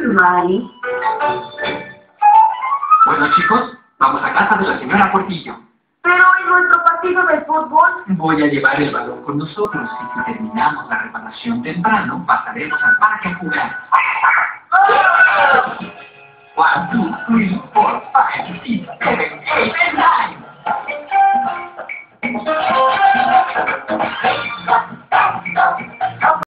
Mari. Bueno, chicos, vamos a casa de la señora Portillo. Pero en nuestro partido de fútbol. Voy a llevar el balón con nosotros y si terminamos la reparación temprano, pasaremos al parque a jugar. 1, 2, 3, 4, 5, 6.